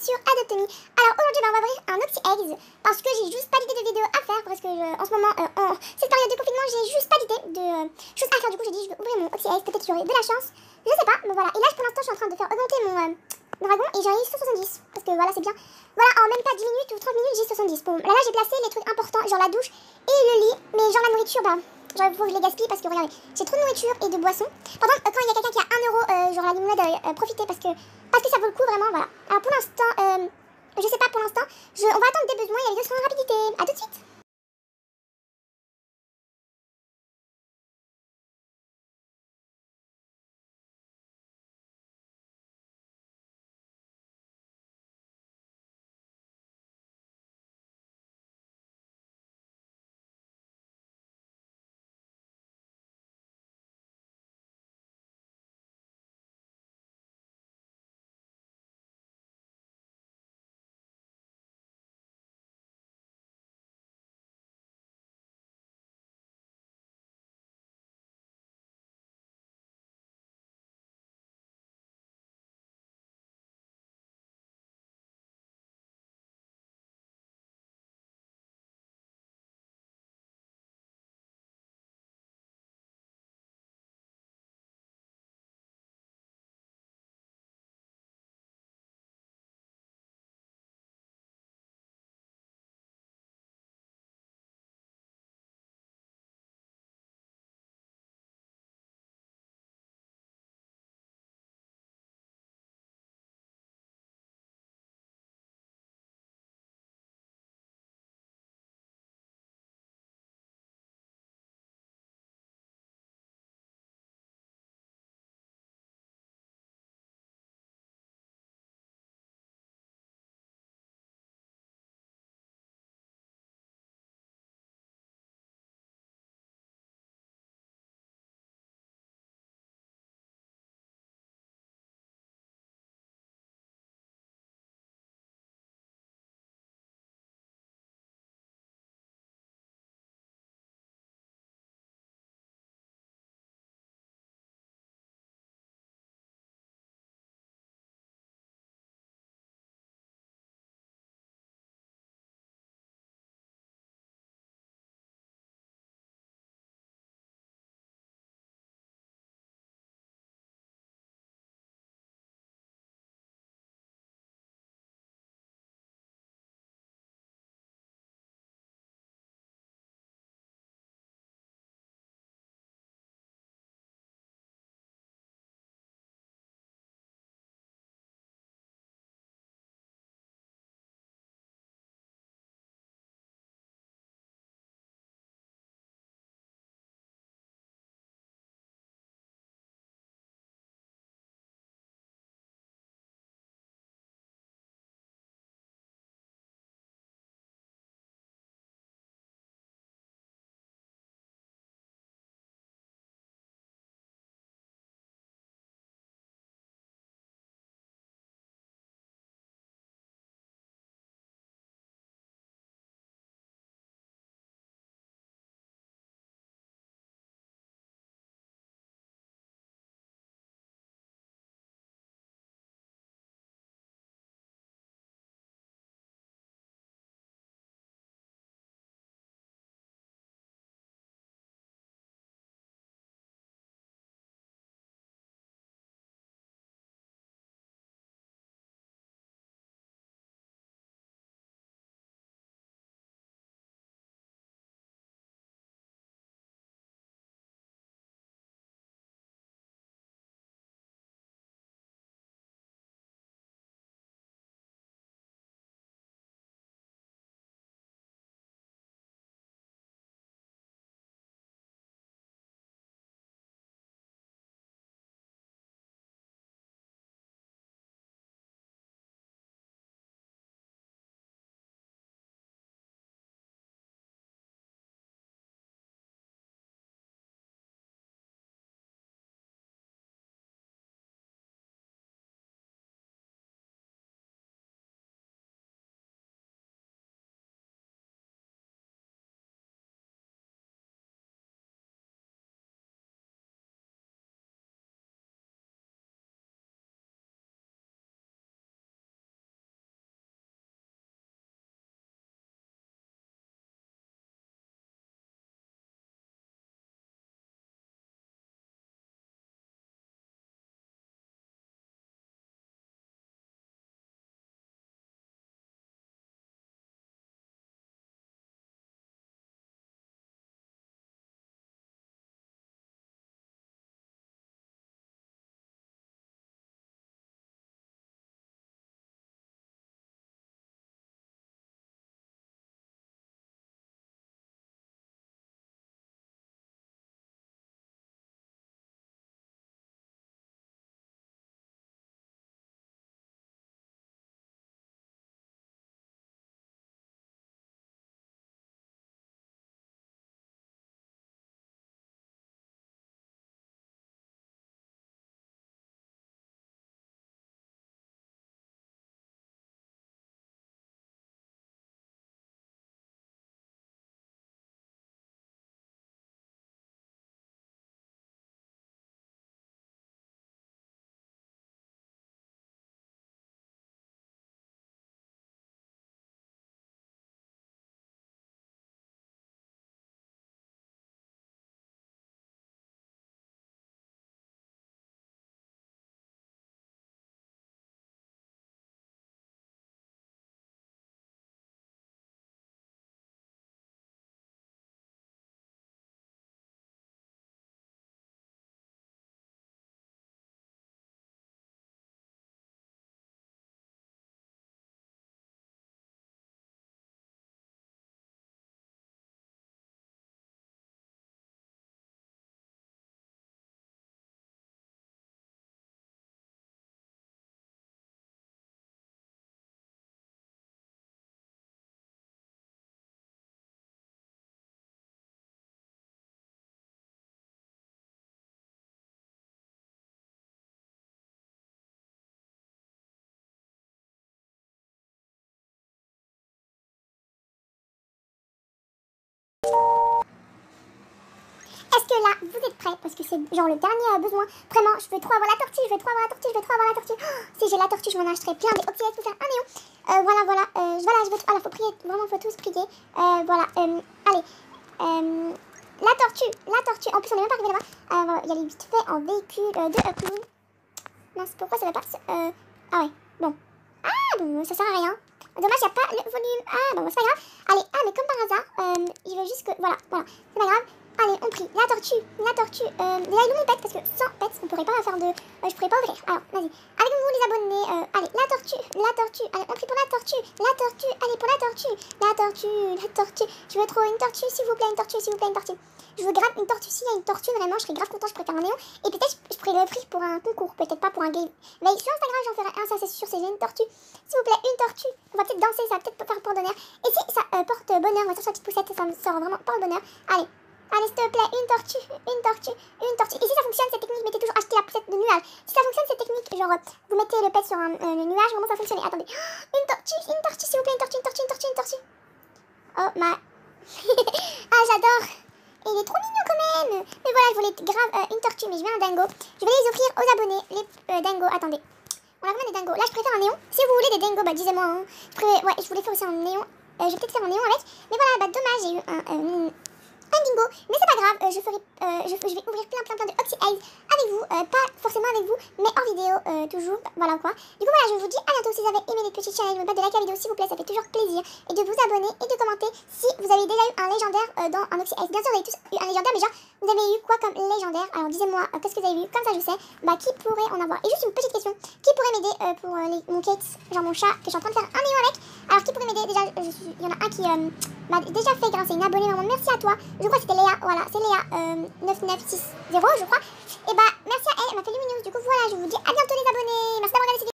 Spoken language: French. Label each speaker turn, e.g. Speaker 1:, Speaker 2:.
Speaker 1: sur Adopt Me. Alors aujourd'hui on va ouvrir un Oxy Eggs parce que j'ai juste pas d'idée de vidéo à faire parce que en ce moment, en cette période de confinement, j'ai juste pas d'idée de choses à faire. Du coup j'ai dit je vais ouvrir mon Oxy Eggs, peut-être qu'il y aurait de la chance, je sais pas, mais voilà. Et là pour l'instant je suis en train de faire augmenter mon dragon et j'ai eu 170 parce que voilà c'est bien. Voilà, en même pas 10 minutes ou 30 minutes j'ai 70. Bon là j'ai placé les trucs importants, genre la douche et le lit, mais genre la nourriture bah... Genre, il faut que je les gaspille parce que regardez, j'ai trop de nourriture et de boissons. Par contre, quand il y a quelqu'un qui a 1 euro, genre la limonade, profitez parce que ça vaut le coup vraiment, voilà. Alors pour l'instant, je sais pas pour l'instant, on va attendre des besoins et les vidéos seront en rapidité. A tout de suite. Est-ce que là, vous êtes prêts? Parce que c'est genre le dernier besoin. Vraiment, je veux trop avoir la tortue, je veux trop avoir la tortue, je veux trop avoir la tortue. Oh, si j'ai la tortue, je m'en achèterai plein des OPS pour faire un néon. Voilà, je veux... Alors, faut prier, vraiment, faut tous prier. Voilà, allez. La tortue. En plus, on n'est même pas arrivé là-bas. Voilà, il y a les vite fait en véhicule de clown. Mince, pourquoi ça va pas Ah ouais, bon. Ah, bon, ça sert à rien. Dommage, il n'y a pas le volume. Ah, bon, c'est pas grave. Allez, mais comme par hasard, il veut juste que... Voilà, c'est pas grave. Allez, on prie. La tortue. Déjà, il nous pète parce que sans pète, on pourrait pas faire de... je pourrais pas ouvrir. Alors, vas-y. Avec vous, les abonnés. Allez, la tortue. Allez, on prie pour la tortue. Allez, pour la tortue. Je veux trop une tortue, s'il vous plaît, une tortue. Je veux grave une tortue. S'il y a une tortue, vraiment, je serais grave content. Je pourrais faire un néon. Et peut-être, je pourrais l'offrir pour un concours. Peut-être pas pour un game. Mais sur Instagram, j'en ferai un, ça c'est sûr, c'est une tortue. S'il vous plaît, une tortue. On va peut-être danser, ça va peut-être faire porte-bonheur. Et si ça porte bonheur, on va sortir la petite poussette, ça me sort vraiment porte-bonheur. Allez, s'il te plaît, une tortue. Et si ça fonctionne, cette technique, mettez toujours acheter la poussette de nuage. Si ça fonctionne, cette technique, genre, vous mettez le pet sur le nuage, vraiment ça va fonctionner. Attendez. Une tortue, s'il vous plaît, une tortue. Oh, ah, j'adore. Et il est trop mignon quand même. Mais voilà, je voulais grave une tortue, mais je veux un dingo. Je vais les offrir aux abonnés, les dingos. Attendez. On a vraiment des dingos. Là, je préfère un néon. Si vous voulez des dingos, bah disez-moi. Hein. Ouais, je voulais faire aussi un néon. Je vais peut-être faire un néon avec. Mais voilà, bah dommage, j'ai eu un dingo, mais c'est pas grave, je vais ouvrir plein de Oxy Eyes avec vous, pas forcément avec vous, mais en vidéo toujours, voilà quoi. Du coup voilà, je vous dis à bientôt. Si vous avez aimé les petits challenges, n'oubliez pas de liker la vidéo s'il vous plaît, ça fait toujours plaisir, et de vous abonner et de commenter si vous avez déjà eu un légendaire dans un Oxy Eyes. Bien sûr vous avez tous eu un légendaire, mais genre vous avez eu quoi comme légendaire? Alors disez-moi qu'est-ce que vous avez eu, comme ça je sais, bah qui pourrait en avoir. Et juste une petite question, qui pourrait m'aider pour mon Kate, genre mon chat, que je suis en train de faire un néon avec. Alors qui pourrait m'aider? Déjà, il y en a un qui m'a déjà fait grincer une abonnée, vraiment merci à toi. Je crois que c'était Léa, voilà, c'est Léa 9960 je crois. Et bah merci à elle, elle m'a fait lumineuse. Du coup voilà, je vous dis à bientôt les abonnés. Merci d'avoir regardé cette vidéo.